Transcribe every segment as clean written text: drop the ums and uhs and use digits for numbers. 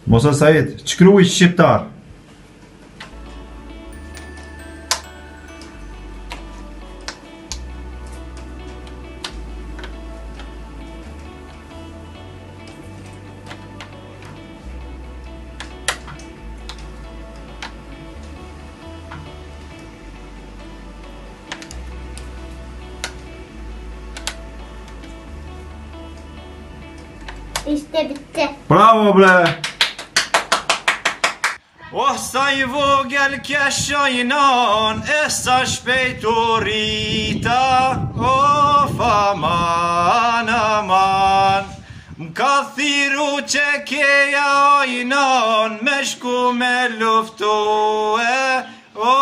Mosa Said, shkruaj shqiptar. İşte bitti. Bravo ble! O sa I vogël kja shojnon, e sa shpejt u rita, o faman aman. M'ka thiru që keja ojnon, me shku me luftu e, o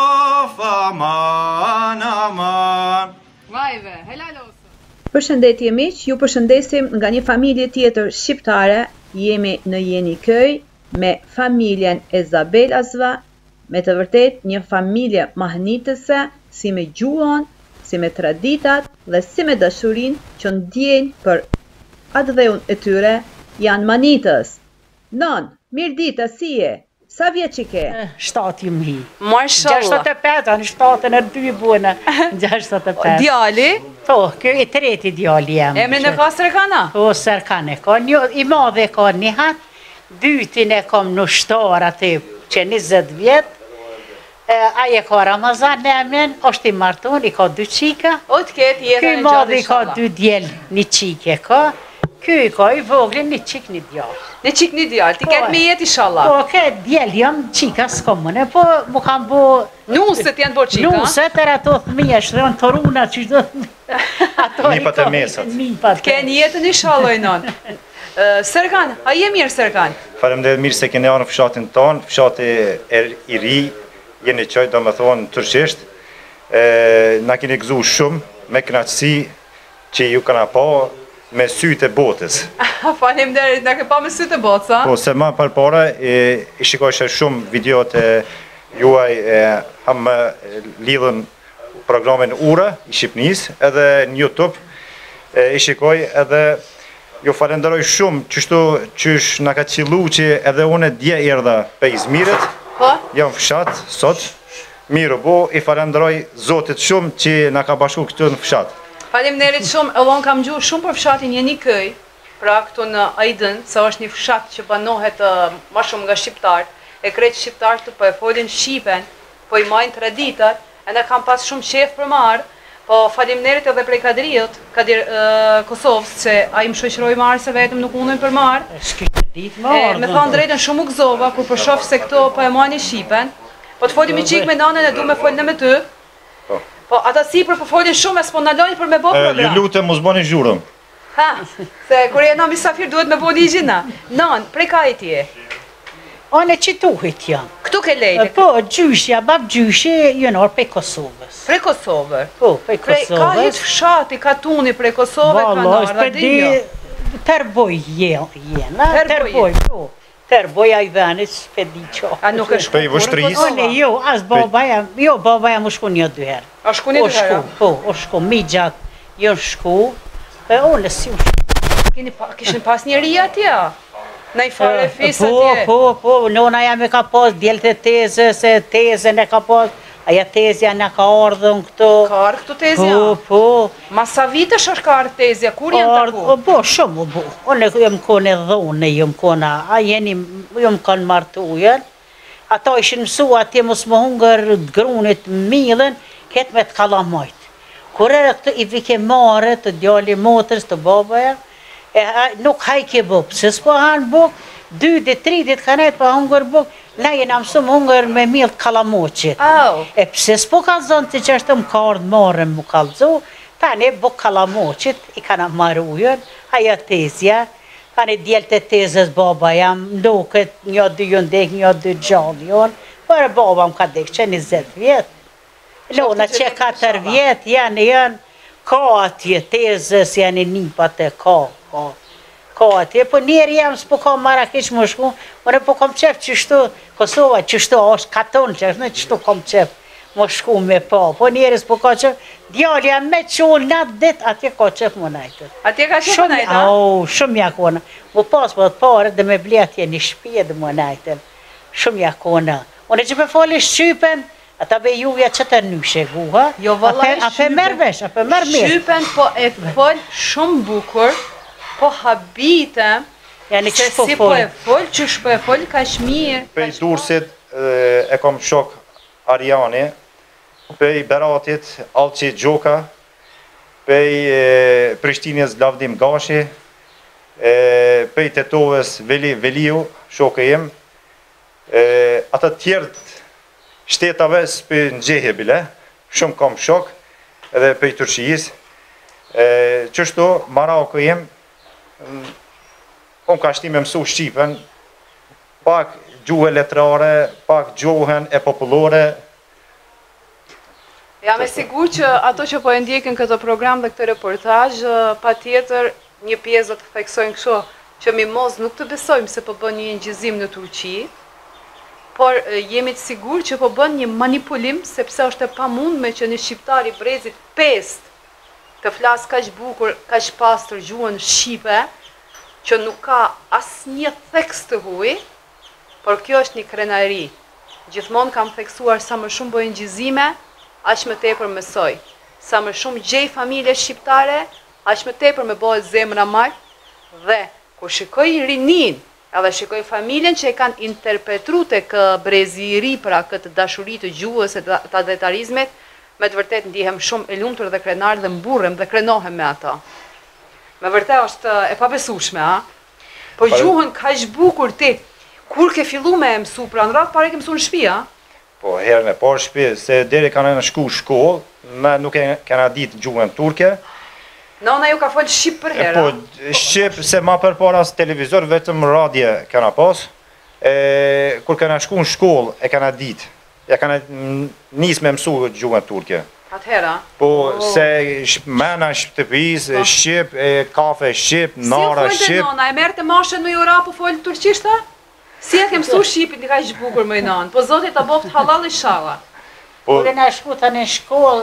faman aman. Vay be, helal olsun. Përshëndetje miq, ju përshëndesim nga një familje tjetër shqiptare. Jemi në Jenikëj me familjen e Zabelasva, me të vërtet një familje mahnitëse, si me gjuhën, si me traditat dhe si me dashurin që ndjejnë për atë dheun e tyre, janë manitës. Non, mirë dita, si je? Sa vjeç I ke? 7.000. Mashallah. 65, anë 72 bunë. 65. Djali? Po, kjo I treti djali jam. Emrin e ka Serkana? Po, Serkane ka. I madhe ka një hat, dytin e kam në shtar aty, që 20 vjet. Aje ka Ramazan në emrin, është I marton, I ka 2 qika. O të ketë jetën Ky e madhe gjallë ka 2 djel, 1 qike ka. Ky ka I voglin 1 qik 1 djal. Në qik një djallë, ti ketë me jetë inshallah. Po, ke djel jam qika s'komune, po mu kam bo... Nuset janë bërë qika? Nuset e ato thëmija, shdojnë të runa që do... Nipat e mesat. Ke një jetën inshallah I non. Serkan, a je mirë Serkan? Faleminderit mirë se keni ardhur në fshatin tonë, fshati I ri, jeni qoj do me thonë turqisht. Na keni gëzu shumë, me kënaqësi që ju kana pa me sytë e botës. Faleminderit, na ke pa me sytë e botës, a? Po, se ma përpara, I shikojshë shumë videot e juaj hamë lidhën programin Ura I Shqipnis, edhe në YouTube I shikoj edhe ju falenderoj shumë qysh na ka qilu që edhe une dje erdha pe Izmirit, jam fshat sot, miru bo, I falenderoj Zotit shumë që na ka bashku këtu në fshat. Faleminderit shumë, edhe unë kam gjuhë shumë për fshatin Jenikëj, pra këtu në Ajdën, se është një fshat që banohet ma shumë nga shqiptar, e krejt shqiptar të po e folin Shqipen, po I majnë traditat, e ne kam pas shumë qef për marë, po faleminderit edhe prej Kadriut, Kosovës, që a I më shoqëroj marë se vetëm nuk mundojnë për marë. Me thonë drejtën shumë u gëzova, kur për shofë se këto po e majnë Shqipen, po të folim I qik me nanën e du me folin me ty, po ata sipër po folin shumë e s'po ndalojnë për me bo program. Ju lutem mos bani zhurëm. Ha, se kur jena misafir duhet me bo ligjin na. Non, prej ka I tje? One që tuhit jam. Këtu ke lejtë? Po, gjyshja, bab gjyshi, jënor prej Kosovës. Prej Kosovër? Po, prej Kosovës. Ka hitë fshati, ka tuni prej Kosovë, ka në Radinjo? Terboj jena, terboj, po. Terboja I venit, s'pedi qo. A nuk e shku? Pej vështrisë? One jo, as baba jam, jo, baba jam u shku 1-2 herë. A shku 1-2 herë? Po, u shku, mi gjatë, jo shku, e one si u shku. Kishin pas njeri atje? Na I fare fisë atje? Po, nona jam e ka pas, djelët e teze, se teze ne ka pas, aja tezja ne ka ardhën këto. Ka ardhë këtu tezja? Po. Ma sa vitesh është ka ardhë tezja, kur janë taku? Po, shumë, po. One jëm kone dhone, jëm kona, a jëm kanë martujen, ata ishin mësu atje mos më hungër të grunit milën, ketë me të kalamajt. Kur e këtë I vike mare të djali motërës të babaja, nuk hajke buk, se s'po hanë buk, 2-3 dit ka nejtë pa hungër buk, na jena mësu më hungër me milë të kalamoqit. E pse s'po ka zonë të që është më ka ardhë mare më kalëzu, tani buk kalamoqit, I kana marujen, aja tezja, tani djelët e tezës baba jam, ndoket, 1-2 jën dek, 1-2 gjallë jën, për baba më ka dek që 20 vjetë. Lona që 4 vjetë janë, ka atje tezës, janë nipat e ka atje, po njerë jam s'po ka Marakesh më shku, më po kom qef qështu, Kosova qështu, është katon qështu, qështu kom qef, më shku me pa. Po njerës po ka që djalja me qonë në dit, atje ka qef më najtë. Atje ka qef më najtë, a? Shumë jakona. Më pas po të pare dhe me ble atje një shpje dhe më najtë. Shumë jakona. Unë që për fali Shqypen, ata be juja që të nyshe guha. Jo vëllaj Ape merë vesh, ape merë mirë. Shqypen po e fol shumë bukur, po habitem, se si po e fol, që shpo e fol ka shmirë. Pej Durrësit e kom shok Ariani, pej Beratit Alqi Gjoka, pej Prishtinës Lavdim Gashi, pej Tetovës Veliu, shokë jem, ata tjertë shtetave s'pe nxehe bile, shumë kom shok, edhe pej Turqijis. Qështu, Maroko jem, unë ka shti me mësu Shqipen, pak gjuhë letrare, pak gjuhën e popullore. Jam e sigur që ato që po e ndjekin këtë program dhe këtë reportaj, pa tjetër një pjesë të theksojnë kësho, që mi mos nuk të besojmë se po bën një ngjizim në Turqi, por jemi të sigur që po bën një manipulim, sepse është e pamundme që një shqiptari brezit pest të flasë kaq bukur, kaq pastër gjuhën shqipe, që nuk ka asnjë theks të huaj, por kjo është një krenari. Gjithmonë kam theksuar sa më shumë bëjnë ngjizime, aq më tepër mësoj. Sa më shumë gjej familje shqiptare, aq më tepër më bëhet zemra mal, dhe kur shikoj rinin, edhe shikoj familjen që e kanë interpretruar tek brezi i ri pra këtë dashuri të gjuhës e të adetarizmit, me të vërtet ndihem shumë e lumtur dhe krenar dhe mburrem dhe krenohem me ata. Me vërtet është e pabesueshme, a? Po gjuhën kaq bukur ti, kur ke fillu me mësu, pra në radhë pare ke mësu në shtëpi, a? Po, herën e parë shtëpi, se deri kanë në shkollë, me nuk e kanë ditë gjuhën turke. Nona ju ka folë Shqip për herë? Po, Shqip, se ma përpara së televizor, vetëm radje kanë pas. Kur kanë shku në shkollë, e kanë ditë. Ja kanë nisë me mësu gjuhën turke. Atëhera? Po, se mena shtëpis, Shqip, kafe Shqip, nara Shqip. Si u folë nona, e merë të mashën me jura po folë turqishta? Si e ke mësu Shqipin një ka zhbukur më i nanë, po zotit ta boft halal i shala. Kur e na shku të në shkollë,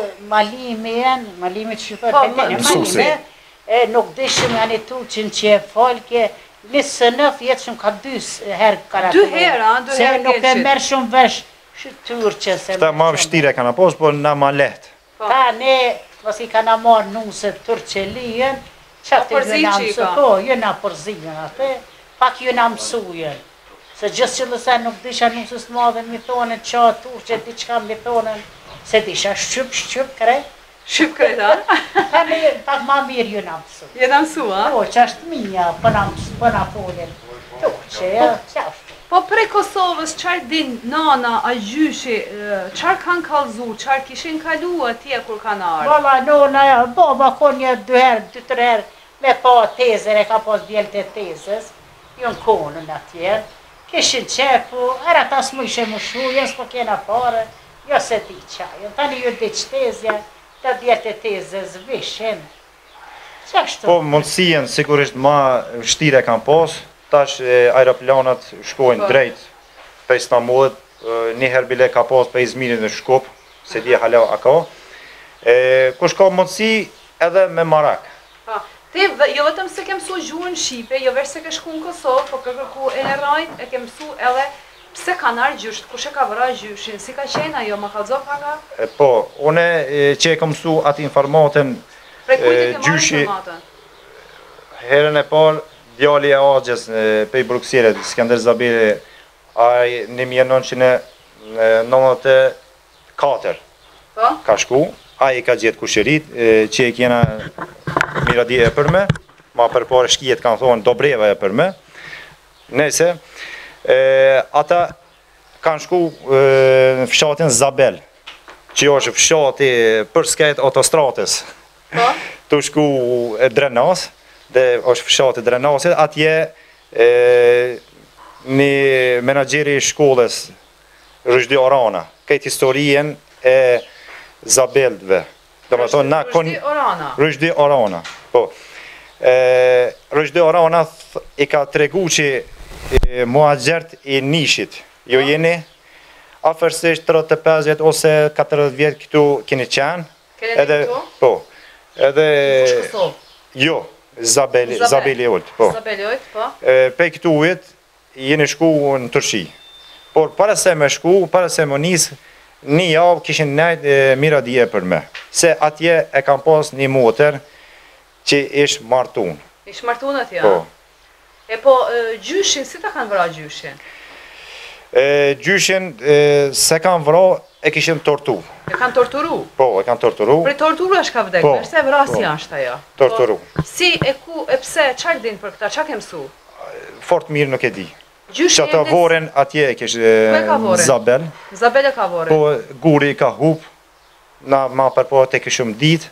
malimi të shqipër për të në malime, nuk dishim janë i turqin që e folke, 29 jetë shumë ka 2 herë karatu. 2 herë, 2 herë se nuk e merë shumë vesh turqe. Këta ma vështire kanë pos, po na ma letë. Ta ne, pas i kanë marë nusët turqe lijen, që të jëna mësu, po, jëna përzijën atë, pak jëna mësujën. Se gjithë që lësa nuk disha nusës të madhe mi thonë, qa turqe, di qka mi thonë, se disha shqyp krej. Shqyp krej, da? Ta ne, pak ma mirë jëna mësu. Jëna mësu, a? Po, që është minja, pëna folin. Turqe, që është. Po prej Kosovës, qarë din nana, a gjyshi, qarë kanë kalzu, qarë kishin kalu atje kur kanë ardhë? Bala, nona, baba kon një 2 herë, 2-3 herë, me pa tezër, e ka pas bjellët e tezës, jënë konën atjerë. Kishin qepu, era ta s'mu ishe më shu, jesë po kena pare, jo se di qajën, tani ju di qtezja, të djetë e tezës vishin. Qashtu? Po mundësien, sigurisht ma vështire kanë pos, tash aeroplanat shkojnë drejt për Istanbulit, njëherë bile ka pos për Izmirin në Shkup, se di hala a ka, kush ka mundësi edhe me Marak. Ti, jo vetëm se ke mësu gjuhën Shqipe, jo vesh se ke shku në Kosovë, po ke kërku e në rajt, e ke mësu edhe pse ka nërë gjysht, kush e ka vëra gjyshin, si ka qena, jo më kalzo paka? Po, une që e ka mësu atë informaten gjyshi... Prej kujt e ke marrë informaten? Herën e parë, djali e Agjes pej Bruxellet, Skender Zabiri, aj 1994 ka shku, aj i ka gjithë kusherit, që e kjena miradi e përme, ma përpare shkijet kanë thonë Dobreva e përme, nëse, ata kanë shku në fshatin Zabel, që është fshati për skajt autostratës, të shku Drenas, dhe është fshati Drenasit, atje një menagjeri i shkollës, Rëshdi Orana, këtë historien e Zabeldve. Rëshdi Orana. Po. Rëshdi Orana i ka tregu që muaxhert i nishit, jo jeni, afërsisht 35 vjet ose 40 vjet këtu keni qenë. Keni këtu? Po. Edhe Kosovë. jo, Zabeli Olt, po. Zabeli Olt, po. Pe këtu ujt jeni shku në Turqi. Por para se me shku, para se më nis, një javë kishin nejt mira dje për me. Se atje e kam pas një motër që ish martun. Ish martun atje? Po. E po, gjyshin, si ta kanë vra gjyshin? Gjyshin, se kanë vra, e kishin tortu. E kanë torturu? Po, e kanë torturu. Pre torturu është ka vdek, Po, se vrasi po. është ajo. Torturu. Po, si, e ku, e pse, qarë din për këta, qa ke mësu? Fort mirë nuk e di. Gjyshi Që ata voren atje e kish ka voren? Zabel. Zabel e ka vore? Po, guri ka hup, na ma përpo të kishëm dit,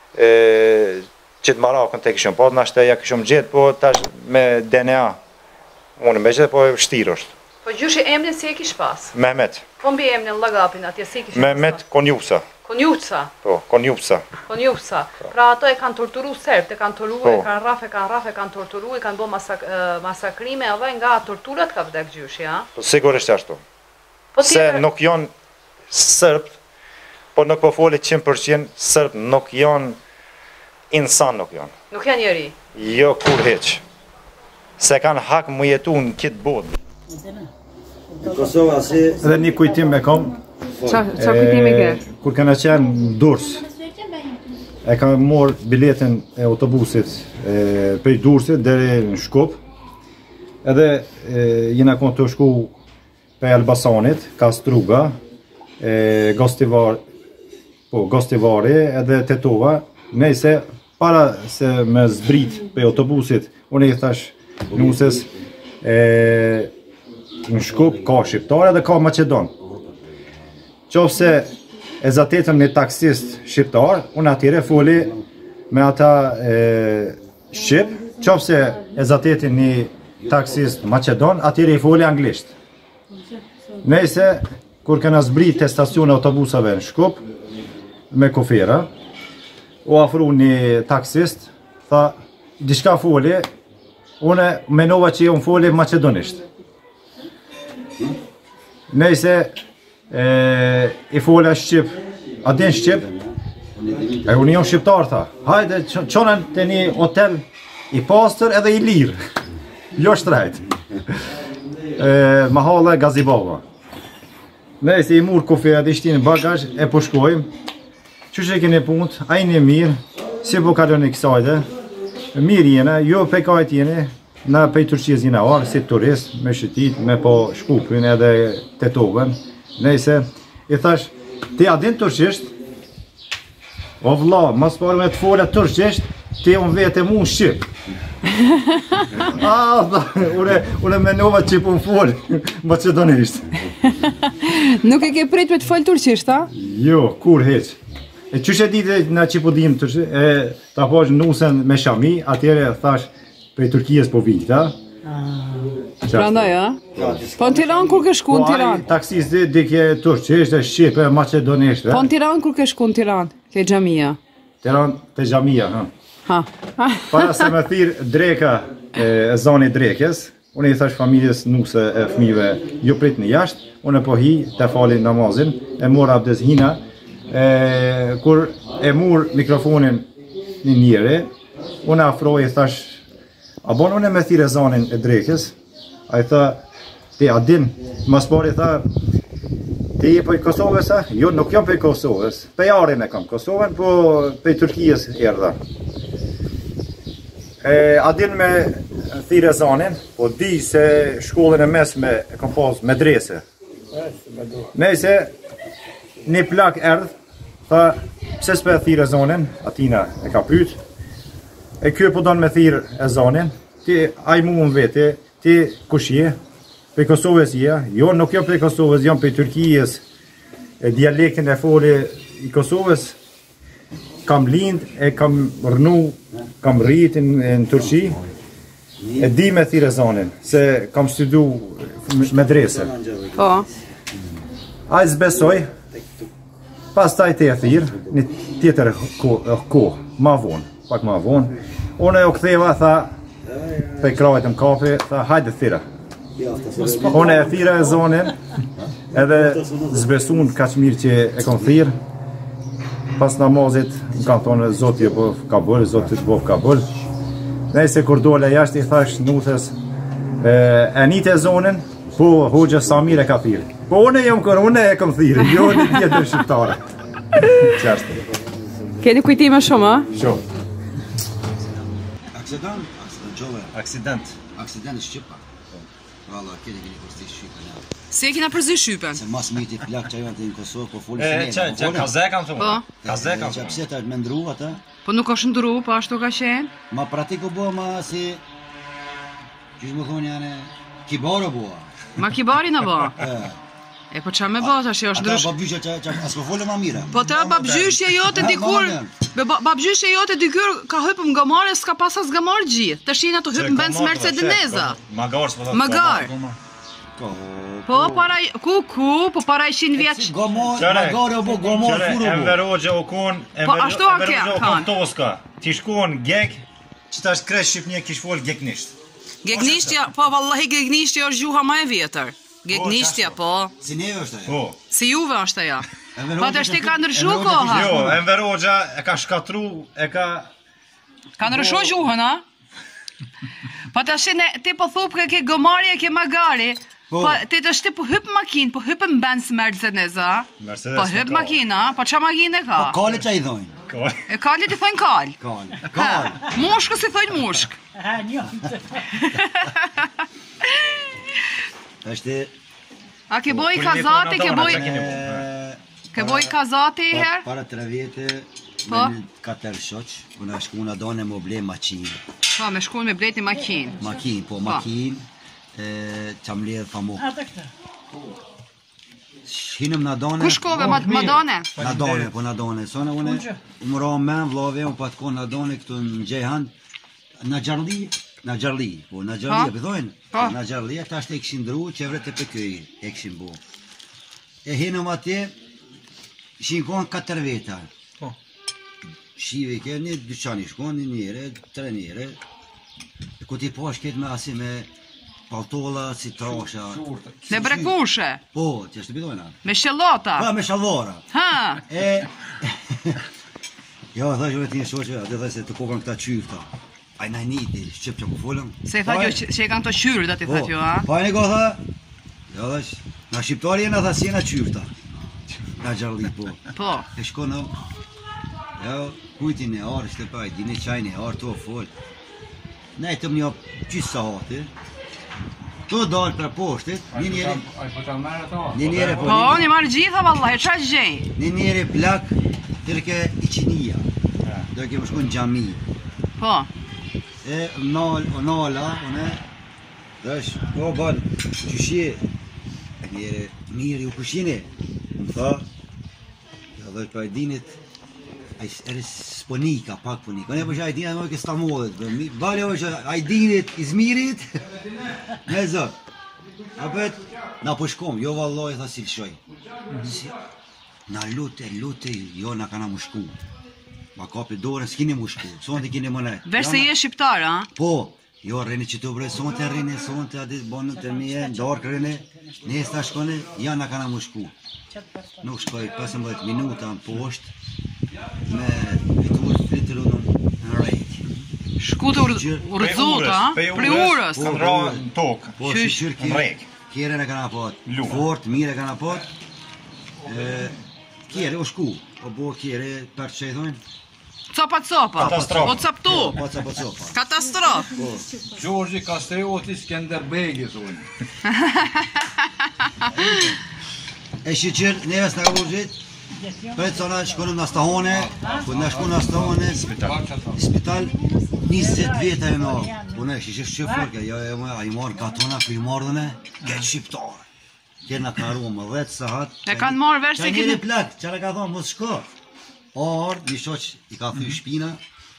që të marakën të kishëm, po, nashtë ja kishëm gjithë, po, tash me DNA, unë me gjithë, po, shtirë është. Po, gjyshi emnin si e kish pas? Mehmet. Po, mbi emnin Lagapin atje, si e kish pas? Mehmet Konjusa. Konjuca? Po, Konjusa. Konjuca. Pra ato e kanë torturu serbt, e kanë torturu, Po. e kanë raf, e kanë torturu, e kanë bo masakrime, edhe nga torturat ka vdek gjyshi, ha? Po, sigurisht ashtu. Po, Se nuk janë sërbt, po nuk po foli 100% sërbt, nuk janë insan nuk janë. Nuk janë njeri? Jo kur heq. Se kanë hak më jetu në kitë botë. Kosova si... Edhe një kujtim e kom. Qa kujtimi ke? Kur kena qenë në Durs, e kam morë biletin e autobusit prej Dursit deri në Shkup. Edhe jena konë të shku pe Elbasanit, Kastruga, Gostivari edhe Tetova. Nejse, para se me zbrit pe autobusit, unë i thash nusës, në Shkup ka shqiptare dhe ka Macedon. Qofse e zatetën një taksist shqiptar, unë atyre foli me ata shqip, qofse e zatetën një taksist Macedon, atyre i foli anglisht. Nejse, kur kena zbrit të stacion e autobusave në Shkup, me kofera, u afru një taksist, tha, diçka foli, une menova që unë foli macedonisht. Nejse, i fola Shqip, a din Shqip? E unë jam shqiptar, tha, hajde, qonën të një hotel i pastër edhe i lirë, jo shtrajt. Mahalla Gazibova. Nejse, i murë kofera dhe ishtin bagaj, e po shkojmë, qështë e keni punët, a i një mirë, si po kalon i kësajde, mirë jene, jo pekajt jene, na pej Turqies jena arë, si turist, me shëtit, me po Shkupin edhe Tetovën. Nejse, i thash, ti a din turqisht? O vla, mas parë me të fola turqisht, ti unë vete mu në Shqip. Une menova që po më folë, macedonisht. Nuk e ke prit me të folë turqisht, a? Jo, kur heq. E qështë e dite na që po dim turqisht, ta pash nusën me Shami, atjere thash, prej Turkijës po vijt, a? Prandaj, a? Po në Tiranë kur ke shku në Tiranë? Po taksis dhe dike turqisht, shqipe, macedonisht, Po në Tiranë kur ke shku në Tiranë? Ke xhamia? Tiranë te xhamia, ha. Ha. Para se me thirë dreka e zoni drekes, unë i thash familjes nuse e fmive ju prit në jashtë, unë po hi të fali namazin, e mora abdes hina, kur e mur mikrofonin një njëre, unë afroj i thash, a bon unë me thirë e zonin e drekes, a i tha, ti a din, mas por i tha, ti je për Kosovës, a? Jo, nuk jam për Kosovës, për jarin e kam Kosovën, po për Turkijës erdha. A din me thirë e zonin, po di se shkollën e mesme e kam pas medrese. Nejse, një plak erdh, tha, pse s'pe thirë e zonin, atina e ka pyt, e kjo po donë me thirë e zonin, ti aj mu më vete, ti kush je, për Kosovës je, jo nuk jo për Kosovës, jam për Turkijës, dialektin e foli i Kosovës, kam lind, e kam rënu, kam rritin në Turqi, e di me thirë e zonin, se kam studu medrese. Po. A i zbesoj, pas taj te e thirë, një tjetër kohë, ma vonë, pak ma vonë, unë e u ktheva, tha, pe krajt më kapi, tha, hajde thira. Unë e thira e zonin, Edhe zbesun ka që mirë që e kom thirë. Pas namazit më kam thonë Zoti po ka bëllë, Zoti po ka bëllë. Nëse kur dole jashtë i thash nuthes e nite zonën, po hoxha Samir e ka thirë. Po une e kom thirë, jo një tjetër shqiptare. Qashtë. Keni kujtime shumë, a? Shumë. Aksident Shqipa. Valla, keni përsti Shqipa. Se kina përzi Shqipen? Se mas miti plak që janë të në Kosovë, po folë shumë. Që kaze kam thonë. Po. Kaze kam Që thonë. pse të me ndru ata? Po nuk është ndru, po ashtu ka qenë? Ma pratiku bua ma si... Qysh më thonë janë... Kibaro bua. Ma kibari në bo? E po qa me bo, tash e është Ata ndrysh... babgjysha që as po folë ma mira. Po të babgjyshje jote dikur... Babgjyshje jote dikur ka hypëm gamare, s'ka pasas gamar gjithë. Të shina të hypëm bens Mercedineza. Magar, s'po thonë. Magar. Po para... Po para 100 vjeç... Magare o bo, gomar furu bo. Enver Hoxha u kon... Po ashtu a kja kanë. Toska. Ti shkon gek, që ta është kresh Shqipnia kish fol geknisht. Gegnishtja, po vallahi gegnishtja është gjuha ma e vjetër. Gegnishtja, po. Si neve është ajo. Po. Si juve është aja. Po të shti ka ndryshu koha. Jo, Enver Hoxha e ka shkatru, e ka... Ka ndryshu gjuhën, a? Po të shti ti po thup ke gomari e ke magari. Po ti të shti po hyp makinë, po hypën Benz Mercedes, a? Po hyp makina, po qa makinë e ka? Po kale që a i dhojnë. E kalli ti thojnë kall. Kale. Mushkë si thojnë mushk. Ashtë... A ke boj kazati, ke boj kazati i her? Para 3 vjetë, Po? me 4 shoq, unë shku në done më ble maqinë. Po, me shku me blejt një makinë. Makinë, që më ledhë famuk. Hinëm në done... Ku shkove, madone? Në done. Sone une, më ra men, vlave, unë pa të konë në done, këtu në Gjehan, në Gjarli, po në Gjarli, e pëthojnë? Në Gjarli, këta është e këshin dru, qevret e për këj, e këshin bo. E hinëm atje, ishin konë 4 veta. Shive ke, një dyqani shkon, një njëre, 3 njëre, ku ti po shket me asi me paltolla, si trasha. Me brekushe? Po, që është të bidojna. Me shellota? Pa, me shalvora. Ha? Jo, dhe që vetë një shoqe, dhe dhe se të kokën këta qyfta. Aj na niti, shqip që ku folëm. Se i tha kjo që e kanë të qyrë, da ti tha kjo, a? Pa e një ko tha, jo dhe që, na shqiptari e na tha si e na qyfta. Na Gjarli, po. Po. E shko në, jo, kujtin e arë, shtepaj, dini qajnë e arë, to folë. Ne e tëm një qysë sa hati, to dalë për poshtit, një njëre, Po, një marë gjitha, vallahi, qa gjej? një njëre plak, tërke i qinia, do e kemë shku në gjami. Po. E nala, une, dhe është, po balë, qëshje, e njëre, mirë ju kushine, më tha, dhe është pa e dinit, a i sponika, pak punika, ne përshë a i dinit, më ke stamodhet, balë jo është a i dinit, izmirit, me zot, apet, na përshkom, jo valloj, tha si lëshoj, na lute, jo na kana më shku, ma kapi dore, s'kini më shku, sonte kini më nejtë. Vesh se je shqiptar, a? Po, jo rrini që të bre, sonte rrini, sonte adit bonën të mije, darkë rrini, nes ta shkone, ja na kana më shku. Nuk shkoj 15 minuta në poshtë, me fitru në rejtë. Shku të urëzut, a? Pri urës. Kanë ra në tokë. Po, shqyr kjere në kana pot, fort, mire kana pot, kjere o shku, o bo kjere për që i thojnë? Copa, o captu. Po, copa. Katastrof. Gjorgji Kastrioti Skenderbegi, thonë. E shqyr, neves në ka burgjit, për të sona shkonëm në stahone, ku në shku në stahone, spital, 20 vjetë e marë. Po ne shqyr shqyr, a i marë katona, ku i marë dhëne, këtë shqiptarë. Kjerë në karu më 10 sahat. E kanë marë vesh se këtë... Që njëri plak, që në ka thonë, mos shko. Ardë, një shoq i ka thuj shpina,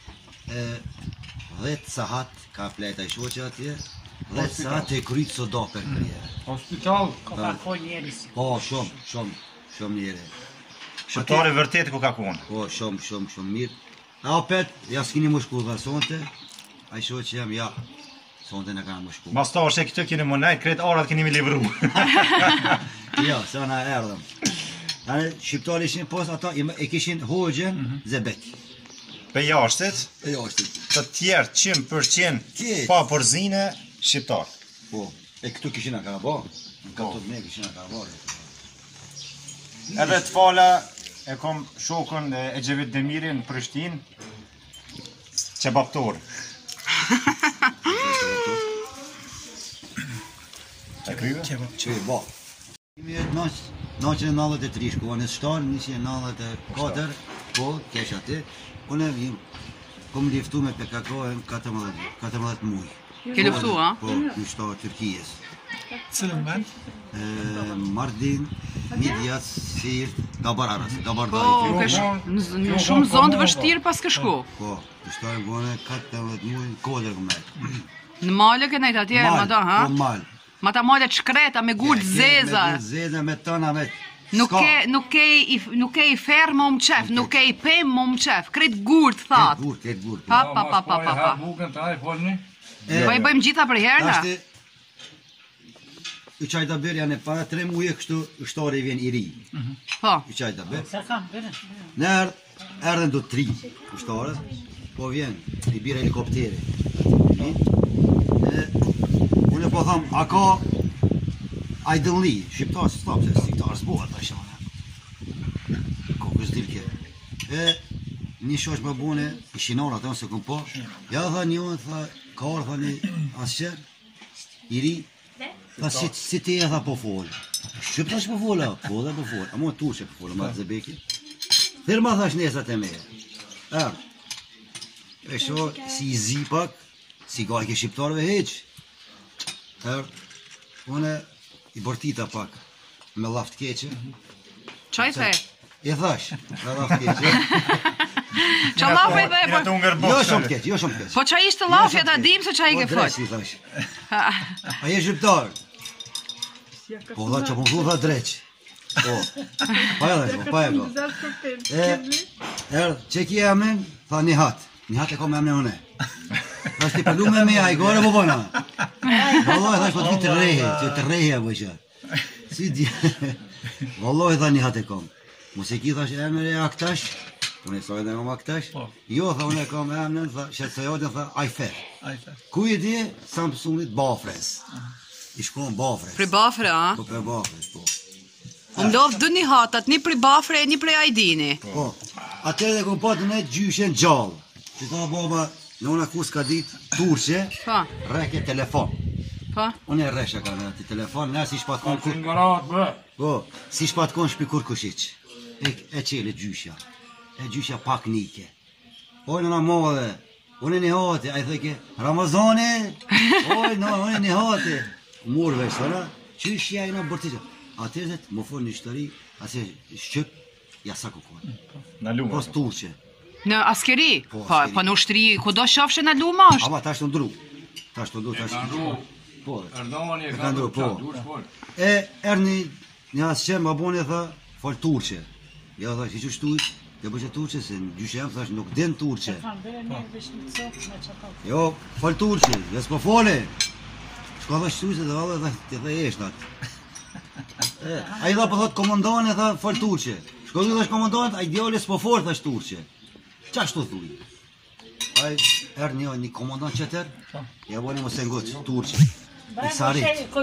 10 sahat ka plejta i shoqe atje, 10 sahat e krytë soda për kërje. Hospital? Po, shumë njëre. Shqiptari vërtet ku ka konë. Po, shumë mirë. A opet, ja s'kini më shku dhe sonte, a i shoqe jam, ja, sonte në kanë më shku. Mas ta është e këtë kini më nejtë, kretë arat kini mi livru. Ja, se na erdhëm. Shqiptarë ishin pas ata e kishin hoxhen Zebek. Për jashtit, të tjerë 100% pa përzine shqiptar. Po, e këtu kishin a Karabakh, në katët me kishin a Karabakh. Edhe të fala, e kom shokën e Gjevit Demirin në Prishtinë, qebaptor. E kryve? Qebap. 1993 shkova në shtanë, 1994, po, kesh aty, unë kom liftu me PKK 14 muj. Ke luftu, a? Po, në shtatë Tyrkijës. Cilën vend? Mardin, Midjas, Sirt, Gabararas, Po, Gabardaj. në shumë zonë të vështirë pas ke shku. Po, në shtatë gone 14 muj, kodër këmë. Në male ke nejtë atje, ma da, ha? Po, mal. Ma ta male shkreta, me gurë zeza. Me gurë zeza, me tëna, me... Nuk ke i ferë më më qef, nuk ke i pëmë më më qef, kretë gurë të thatë. Kretë gurë. Pa. Bukën të ajë, folni? Po i bëjmë gjitha për herë, na? I qajta bërë janë e para 3 muje kështu shtari vjen i ri. Po. I qajta bërë. Në erdhen do 3 shtarët, po vjen, i bire helikopteri. Unë po tham, a ka ajdënli, shqiptarë së thamë, se shqiptarë së bëhet, ta shana. Kokës dilke. Një shosh më bune, i shinarë atë, se këm po, ja tha një, tha, ka orë, tha një asqer, i ri, tha si ti e tha po folë. Shqiptarë që po folë, po dhe po folë, a mua turqe po folë, ma të zebeki. Thirë ma thash nesat e me. E sho, si i zi pak, si gajke shqiptarëve heqë. Une i bërtita pak me laft keqe. Qaj the? I thash, me laft keqe. Qa lafe dhe e Jo shumë keqe, jo shumë keqe. Po qa ishte lafe, ta dim se qa i ke fëtë. Po dreq, i thash. A je shqiptar? Po dha që po thu dha dreq. Po, pa e dhe, pa e go. Që ki e amen, tha një hatë. Një hatë e kom e amne une. Thash ti përlu me me a i gore po bona. Valloj, thash po të vitë rehe, që të rehe e bëjqa. Si di... Valloj, tha një hatë e kom. Mos e ki thash e amne e aktash, unë e sojnë e kom aktash. Jo, tha unë e kom e amne, tha shetsojotën, tha ajfer. Ku i di, Samsungit Bafres. I shkon Bafres. Pri Bafre, a? Po pre Bafres, po. Unë lovë dë një hatat, një pri Bafre e një pri Ajdini. Po, atër dhe kom patë në gjyshen gjallë. Që ta baba, në unë akus ka ditë turqe, reke telefon. Unë e resha ka në ati telefon, nërë si shpatkon kur... Po, si shpatkon shpikur kushiq. E qele gjysha. E gjysha pak nike. Oj, në në modhe, unë e një hati, a i theke, Ramazane, oj, në, unë e një hati. Murve, sëna, qyshja i në bërtishë. Atër dhe të më folë një shtëri, asë shqip, jasa kukon. Në lume. Pos turqe. Në askeri? Po në ushtri, ku do shofshe në luma është? Ama ta është të ndru. Ta është të ndru, ta është të ndru. Po, e ka ndru, po. E erë një asqe më abone, tha, falë turqe. Ja, tha, që që shtuj, dhe bëqe turqe, se në gjyshe jam, thash, nuk din turqe. Jo, falë turqe, dhe s'po fole. Shko tha shtuj, se dhe valë, dhe të dhe eshnat. A i dha po thot komandane, tha, falë turqe. Shko tha thash komandane, a i djale s'po folë, thash turqe. Qa shtu thuj? A i erë një komandant qëtër, ja boni mos e ngoqë, turqe. I sarit.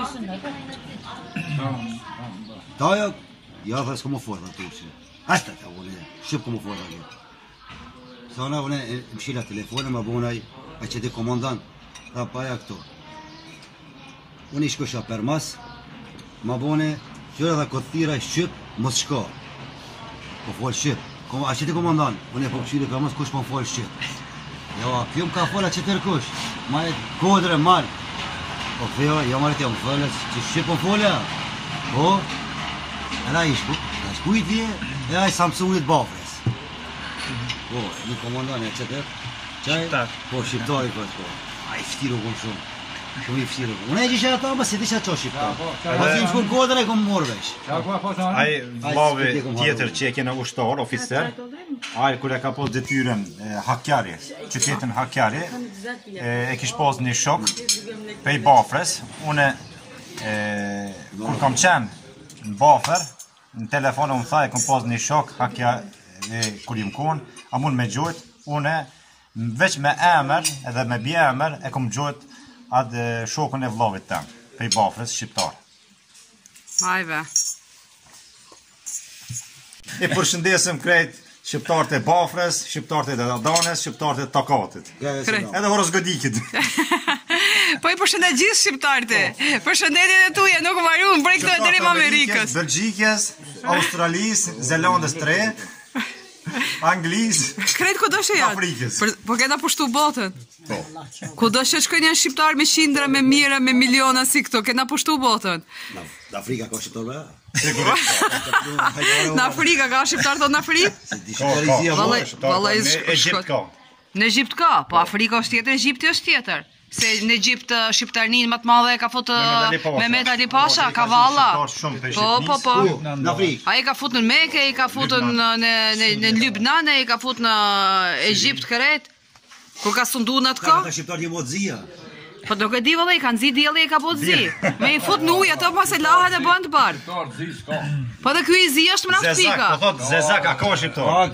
Taja, ja dhe s'ko më forë, turqe. Ashtë ta vone, shqip ko më forë, kjo. Sa ona vone, më shila telefone, ma bonaj, a që di komandant, tha paja këto. Unë i shkosha për mas, ma bone, qëra dhe këthira shqip, mos shko. Po folë shqip. A që ti komandant, unë e po këqyri për mësë kush po më folë shqip. Jo, kjo më ka folë a që tërë kush, ma e kodre, marë. Po kjo, jo marë të më folë, që shqip po më folë, po, edhe a i shkujtje, edhe a i Samsungit Bafres. Po, një komandant e që tërë, qaj, po, shqiptari kështë, po, a i fështiru këmë shumë. Shumë i fështiru këmë. Unë e gjitha ta, ma si disha qo shqiptar. Ma si më shkun kodre, e këmë morë vesh. Ai vlavi tjetër që e kena ushtar, oficer, ai kur e ka pas detyrën Hakkari, qytetin Hakkari, e kish pas një shok prej Bafres, une kur kam qenë në Bafër, në telefon unë tha e kom pas një shok, hakja kur jim kon, a mund me gjojt, une veç me emër edhe me bje emër e kom gjojt atë shokun e vllavit tem, prej Bafrës shqiptar. Hajve. I përshëndesim krejt shqiptarët e Bafrës, shqiptarët e Adanës, shqiptarët e Takatit. Edhe Horozgodikit. Po i përshëndet gjithë shqiptarët e. Përshëndetjet e tuja nuk varun prej këto deri në Amerikës. Belgjikës, Australisë, Zelandës 3, Anglisë, krejt kudo që janë. Afrikës. Po kena pushtu botën. Kudo që shkojnë janë shqiptar me qindra, me mira, me miliona si këto, kena pushtu botën. Në Afrika ka shqiptar me? Në Afrika ka shqiptar të në Afrikë? Në Egjipt ka. Në Egjipt ka, po Afrika është tjetër, Egjipti është tjetër. Se në Egjipt shqiptarnin më të madhe e ka fut Mehmet Ali Pasha, Kavalla. Po. Në Afrikë. Ai ka fut në Mekë, ai ka fut në Lybnan, ai ka fut në Egjipt krejt. Kur ka sundu në të ka? Ka shqiptar një motë zia. Po nuk e di vëllai, kanë zi dielli e ka po zi. Me i fut në ujë ato pas e lahen e bën të bardh. Po dhe ky i zi është më pika. Po thot Zezak ka shqiptar.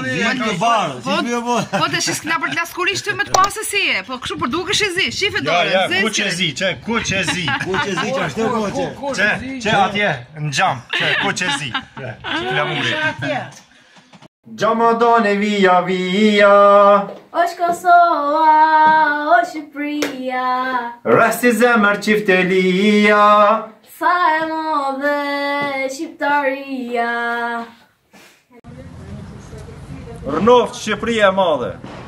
Po të shis kna për të laskurisht të me të pasë si e. Po kështu për dukesh e zi, shife dorën. Ja, kuq e zi, kuq e zi. Kuq e zi, që ashtë të koqe. Që atje, në gjam, kuq e zi. Flamuri. Gjamadane via via, Osh Kosova, osh Shqipëria, rasti zemër qiftelia, sa e modhe Shqiptaria. Rënoft Shqipëria e madhe.